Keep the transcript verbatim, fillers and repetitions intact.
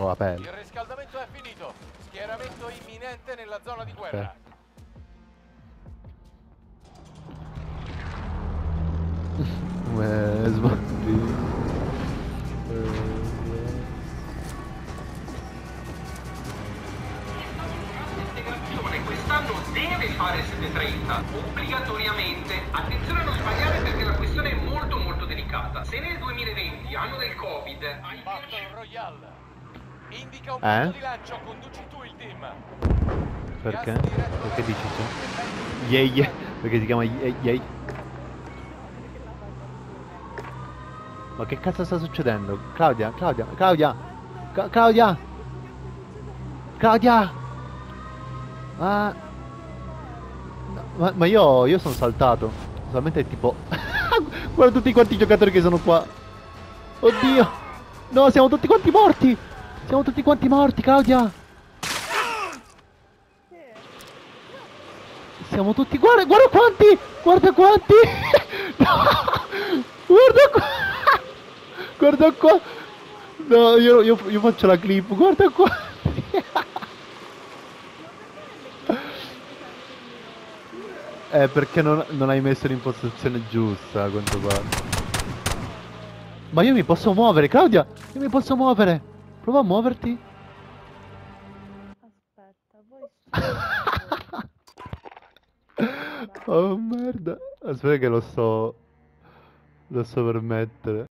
ho la pelle. Il riscaldamento è finito. Schieramento imminente nella zona di guerra. Come sbatti. Quest'anno deve fare sette trenta obbligatoriamente. Attenzione a non sbagliare perché la questione è molto molto delicata. Se nel duemilaventi, anno del Covid, hai Battle Royale. Indica un Eh? punto di lancio, conduci tu il team. Perché? Gas diretto Perché dici verso tu? Yay, yay. Perché si chiama Yay Yay. Ma che cazzo sta succedendo? Claudia, Claudia, Claudia! Ca- Claudia! Claudia! Ah! No, ma, ma io, io sono saltato. Solamente tipo... Guarda tutti quanti i giocatori che sono qua. Oddio! No, siamo tutti quanti morti! Siamo tutti quanti morti, Claudia! Siamo tutti... Guarda, guarda quanti! Guarda quanti! No! Guarda qua! Guarda qua! No, io, io, io faccio la clip, guarda qua! Eh, perché non, non hai messo l'impostazione giusta, a quanto pare. Ma io mi posso muovere, Claudia! Io mi posso muovere! Prova a muoverti. Aspetta, voi Oh merda. Aspetta che lo sto... Lo sto per mettere.